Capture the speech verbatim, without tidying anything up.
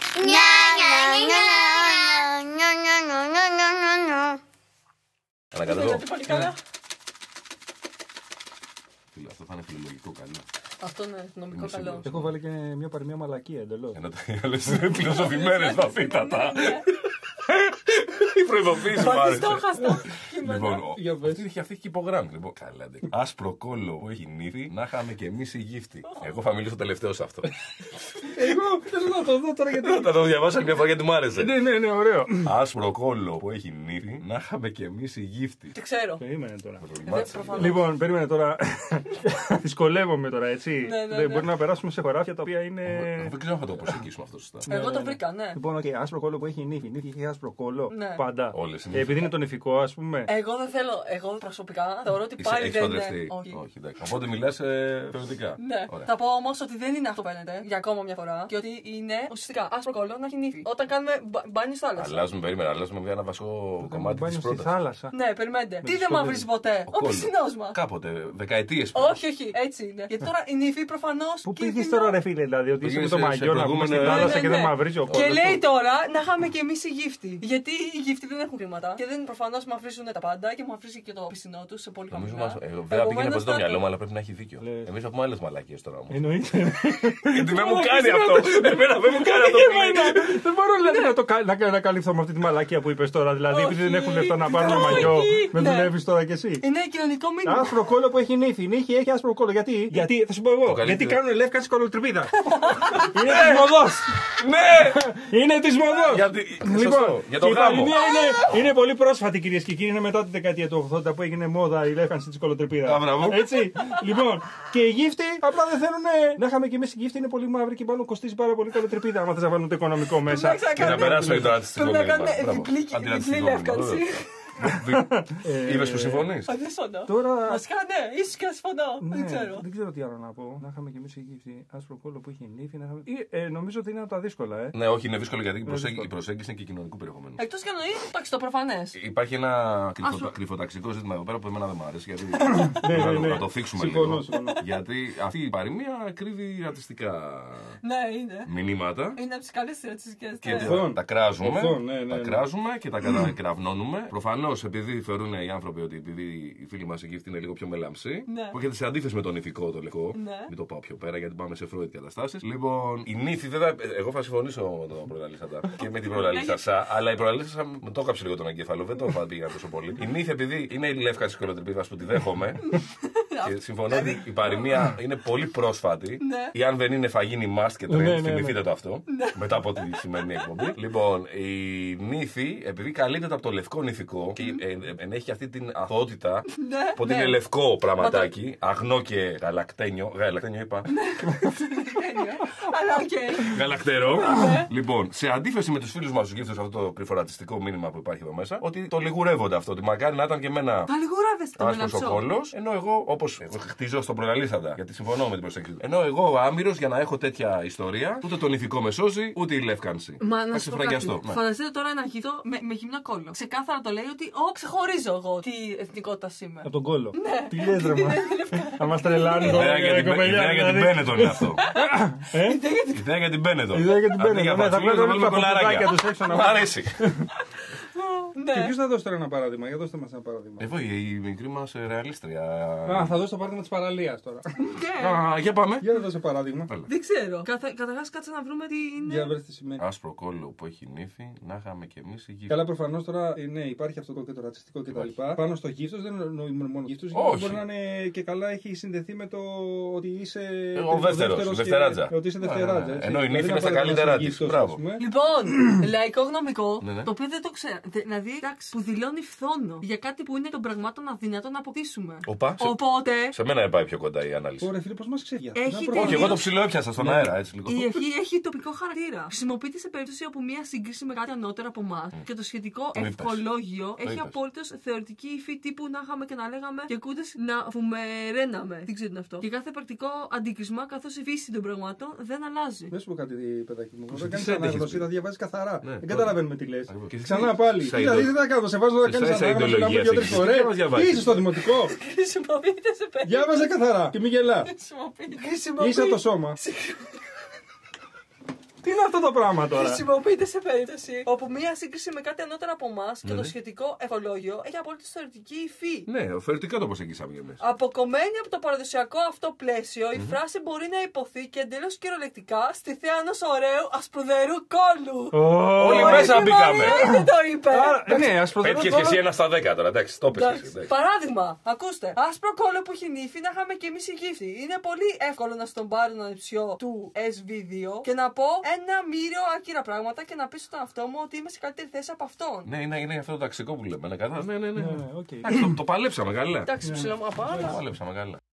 Ανακατεύω. Αυτό θα είναι φιλολογικό καλό. Αυτό είναι νομικό καλό. Έχω βάλει και μια παροιμία μαλακία εντελώς. Ενώ τα άλλες είναι φιλοσοφημένες βαθύτατα. Η προειδοποίηση μου άρεσε. Λοιπόν, αυτή είχε αυτή και υπογράμμη. Λοιπόν, καλά, άσπρο κόλλο που έχει νύφη, να είχαμε και εμείς η γύφτη. Εγώ θα μιλήσω τελευταίο σε αυτό. Εγώ θέλω να το δω τώρα γιατί. Θα το διαβάσω μια φορά γιατί μου άρεσε. Ναι, ναι, ναι, ωραίο. Άσπρο κόλλο που έχει νύφη, να είχαμε και εμείς η γύφτη. Τι ξέρω. Περίμενε τώρα. Προφανώς. Λοιπόν, περίμενε τώρα. Δυσκολεύομαι τώρα, έτσι. Ναι, ναι, Δεν ναι. μπορεί να περάσουμε σε χωράφια τα οποία είναι. Δεν ξέρω αν θα το προσεγγίσουμε αυτό σωστά. Εγώ το βρήκα, ναι. Λοιπόν, οκ, άσπρο κόλλο που έχει νύφη. Η νύφη έχει άσπρο κόλλο. Ναι. Πάντα. Όλες είναι. Και επειδή είναι το νηφικό, α πούμε. Εγώ δεν θέλω, εγώ προσωπικά θεωρώ ότι Είσαι- πάλι έχεις δεν παντρευτεί? είναι. Όχι. Όχι, εντάξει. Οπότε μιλάς ε, θεωρητικά. Ναι. Ωραία. Θα πω όμως ότι δεν είναι αυτό που φαίνεται για ακόμα μια φορά και ότι είναι ουσιαστικά άσπρο κόλλο να έχει νύφη. Όταν κάνουμε μπα- μπάνιο στη θάλασσα. Αλλάζουμε, περίμενα, αλλάζουμε ένα βασικό κομμάτι Μπάνιο της στη πρότασης. θάλασσα. Ναι, περιμένετε. Τι δεν δυσκολεύει. μαυρίζει ποτέ. Ο κόλλος. πισινός μας. Κάποτε, δεκαετίες πριν. Όχι, όχι, έτσι είναι. Γιατί τώρα η νύφη προφανώς. Πού και πήγε η τώρα, φινό- ρε φίλε, δηλαδή, ότι είσαι Πήγαινε με το σε- σε μαγιό να πούμε στη προηγούμενο- θάλασσα Ναι, και ναι, δεν ναι. μαυρίζει ο Και κόλλος. λέει τώρα να είχαμε κι εμεί η γύφτη. Γιατί οι γύφτοι δεν έχουν χρήματα και δεν προφανώς μαυρίζουν τα πάντα και μαυρίζει και το πισινό του σε πολύ Νομίζω χαμηλά. μας. ε, Βέβαια πήγαινε Επομένως, από το τότε- μυαλό μου, αλλά πρέπει να έχει δίκιο. Λες. Εμείς θα πούμε άλλες μαλακίες τώρα όμως. Εννοείται. Γιατί δεν μου κάνει αυτό. Εμένα δεν μου κάνει αυτό. Δεν μπορώ δηλαδή, να, το, κα- να, να καλύψω με αυτή τη μαλακία που είπε τώρα. Δηλαδή, επειδή δεν έχουν λεφτά να πάρουν Όχι. μαγιό, με Ναι. δουλεύει τώρα κι εσύ. Είναι κοινωνικό μήνυμα. Άσπρο κόλλο που έχει νύφη. Η νύφη έχει άσπρο κόλλο. Γιατί, γιατί θα σου πω εγώ. καλύτερο. Γιατί κάνουν λεύκανση κολοτρυπίδα. Είναι τη μοδό. Ναι! Είναι τη μοδό. Γιατί- Λοιπόν, σωστό, για το και η γάμο. παροιμία είναι, είναι πολύ πρόσφατη, κυρίες και κύριοι. Είναι μετά τη δεκαετία του ογδόντα που έγινε μόδα η λεύκανση τη κολοτρυπίδα. Α, μπράβο. Έτσι. Λοιπόν, και οι γύφτοι απλά δεν θέλουν να είχαμε κι εμεί η γύφτη. Είναι πολύ μαύρη και πάνω κοστίζει πάρα πολύ κολοτρυπίδα. Άμα θε να βάλουν το οικονομικό μέσα. Και να περάσω και το ρατσιστικό Πρέπει να μήνυμα. κάνουμε Μπράβο. διπλή- Αντιρατσιστικό διπλή μήνυμα, λεύκανση. βέβαια. Είπες που συμφωνείς. Αδύσσοντα. Τώρα. Βασικά ναι, ίσως και συμφωνώ. Δεν Ναι, ξέρω. δεν ξέρω τι άλλο να πω. Να είχαμε κι εμεί η γύφτη άσπρο κόλλο που έχει νύφη. Να είχαμε... ε, ε, νομίζω ότι είναι από τα δύσκολα, ε. Ναι, όχι, είναι δύσκολο γιατί η προσέγγι- δύσκολο. η προσέγγιση είναι και κοινωνικού περιεχομένου. Εκτός και εννοεί, εντάξει, το προφανές. Υπάρχει ένα κρυφοτα- Άσπρο. κρυφοταξικό ζήτημα εδώ πέρα που εμένα δεν μου αρέσει. Γιατί Ναι, να, ναι, το- ναι. να το θίξουμε Συμφωνώ, λίγο. συμφωνώ. Γιατί αυτή η παροιμία κρύβει ρατσιστικά Ναι, είναι. μηνύματα. Είναι από τις καλές ρατσιστικές. Και ναι. τα, Οφθόν. τα κράζουμε, Οφθόν, ναι, ναι, τα ναι. κράζουμε και τα κατακραυνώνουμε. Προφανώς επειδή θεωρούν οι άνθρωποι ότι επειδή οι φίλοι μας η γύφτη είναι λίγο πιο μελαμψή, Ναι. που έρχεται σε αντίθεση με τον ηθικό το λευκό. Ναι. Μην το πάω πιο πέρα γιατί πάμε σε Φρόιντ καταστάσεις. Λοιπόν, η νύφη, βέβαια, εγώ θα συμφωνήσω με τον προλαλήσαντα και με την προλαλήσασα, αλλά η προλαλήσασα μου το έκαψε λίγο τον εγκέφαλο, δεν το είχα πει τόσο πολύ. Η νύφη, επειδή είναι η λεύκανση κολοτρυπίδας που τη δέχομαι. Και συμφωνώ ότι η παροιμία είναι πολύ πρόσφατη. Ναι. Ή αν δεν είναι θα γίνει must και trend, Ναι, ναι, ναι. θυμηθείτε το αυτό. Μετά από τη σημερινή εκπομπή. Λοιπόν, η νύφη, επειδή καλύπτεται από το λευκό νηφικό και ε, ε, ενέχει αυτή την αθωότητα. Ναι, Οπότε ναι. είναι λευκό πραγματάκι, αγνό και γαλακτένιο. Γαλακτένιο είπα. Αλλά οκ. Γαλακτερό. Λοιπόν, σε αντίθεση με του φίλου μα του γύφτου, αυτό το κρυφορατιστικό μήνυμα που υπάρχει εδώ μέσα, ότι το λιγουρεύονται αυτό. Ότι μακάρι να ήταν και εμένα Τα λιγουράβεστε το άσπρο ο μελαψό. κόλλο, ενώ εγώ, όπω εγώ χτίζω στον προλαλήσαντα, γιατί συμφωνώ με την προσέγγιση του. Ενώ εγώ άμυρο για να έχω τέτοια ιστορία, ούτε τον ηθικό με σώζει, ούτε η λεύκανση. Μα Θα να σου πω κάτι. ξεφραγιαστώ. Ναι. Φανταστείτε τώρα ένα γύφτο με, με γυμνό κόλλο. Ξεκάθαρα το λέει ότι «Ω, ξεχωρίζω εγώ τι εθνικότητα είμαι». Από τον κόλλο. Τι λες ρε μα. Θα μας τρελάνει Η τώρα. ιδέα για την- η ιδέα για την Μπένετον είναι αυτό. Η ιδέα για την Μπένετον. Η ιδέα για την Αντί Μπένετον, για ναι, θα φατσούλες, βγάλω βάλουμε τα κολαράκια. παπουδάκια τους έξω να Μ' αρέσει. Και Ναι. ποιος θα δώσει τώρα ένα παράδειγμα, για δώστε μας ένα παράδειγμα. Εγώ η η μικρή μας ε, ρεαλίστρια. Α, θα δώσω το παράδειγμα της παραλίας τώρα. Ναι. Α, για πάμε. Για να δώσω παράδειγμα. Δεν ξέρω. Κατα, Καταρχάς κάτσε να βρούμε τι είναι. Για να βρεις τι σημαίνει. Άσπρο κόλλο που έχει νύφη, να είχαμε κι εμείς η γη. Καλά, προφανώς τώρα ε, ναι, υπάρχει αυτό το, και το ρατσιστικό κτλ. Πάνω στο γύφτος δεν εννοούμε μόνο γύφτος. Όχι. Μπορεί να είναι και καλά έχει συνδεθεί με το ότι είσαι. Ο δεύτερος, και- δευτεράτζα. Ότι είσαι δευτεράτζα. έτσι. Ενώ η νύφη Δηλαδή, είναι στα να πάρει καλύτερά ένας της. γύφτος, Μπράβο. ας πούμε. Λοιπόν, λαϊκό γνωμικό, Ναι, ναι. το οποίο δεν το ξέρω. Δε- Δηλαδή, εντάξει, που δηλώνει φθόνο για κάτι που είναι των πραγμάτων αδυνατό να αποκτήσουμε. Οπα, σε- Οπότε, σε μένα πάει πιο κοντά η ανάλυση. Ωραία, φίλε, πώς μας ξέφυγε. Έχει Να τελειώσει. προχωρήσουμε. Όχι, εγώ το ψηλό έπιασα στον αέρα, έτσι λίγο. η ευχή έχει τοπικό χαρακτήρα. Χρησιμοποιείται σε περίπτωση όπου μία σύγκριση με κάτι ανώτερο από εμά και το σχετικό Το είπες. ευκολόγιο έχει είπες. απόλυτο θεωρητική υφή τύπου να είχαμε και να λέγαμε και κούντε να φουμερέναμε. Τι ξέρω τι είναι αυτό. Και κάθε πρακτικό αντίκρισμα, καθώ η φύση των πραγμάτων δεν αλλάζει. Δεν σου πω κάτι, παιδάκι μου. τι Όταν κάνει σέντ έχεις ανάγνωση, πει. θα διαβάζει καθαρά. Ναι, Δεν τότε. καταλαβαίνουμε τι λε. Ακριβώς. Και Ξανά σε- πάλι. σε Δηλαδή ιδεο- δεν θα κάνω. Σε βάζω να σε- κάνει σε ανάγνωση να ιδεολογία πει δύο-τρει έχεις. φορέ. Τι να διαβάζεις. Είσαι στο δημοτικό. Χρησιμοποιείται σε περίπτωση. Διάβαζε καθαρά. Και μη γελά. Χρησιμοποιείται. Είσαι το σώμα. Τι είναι αυτό το πράγμα τώρα. Χρησιμοποιείται σε περίπτωση όπου μία σύγκριση με κάτι ανώτερο από εμά και Ναι. το σχετικό ευχολόγιο έχει απόλυτη θεωρητική υφή. Ναι, θεωρητικά το προσεγγίσαμε κι εμείς. Αποκομμένη από το παραδοσιακό αυτό πλαίσιο, η φράση μπορεί να υποθεί και εντελώς κυριολεκτικά στη θέα ενός ωραίου ασπροδερού κόλλου. Όλοι Ο μέσα μπήκαμε. Μαρία δεν το είπε. Ναι, ασπροδερό. Πέτυχες και εσύ ένα στα δέκα τώρα, εντάξει, το πες Εντάξει. εσύ. εντάξει. Παράδειγμα, ακούστε. Άσπρο κόλλο που έχει νύφη να είχαμε και εμεί η γύφτη. Είναι πολύ εύκολο να στον πάρω τον ανιψιό του ες βι δύο και να πω ένα μύριο άκυρα πράγματα και να πείσω τον αυτό μου ότι είμαι σε καλύτερη θέση από αυτόν. Ναι, είναι, είναι αυτό το ταξικό που λέμε. Ναι, κατά- ναι, ναι, ναι. Ναι, οκ. Εντάξει, το, το παλέψαμε καλά. Εντάξει, ψηλά μου απάνω. Το παλέψαμε καλά.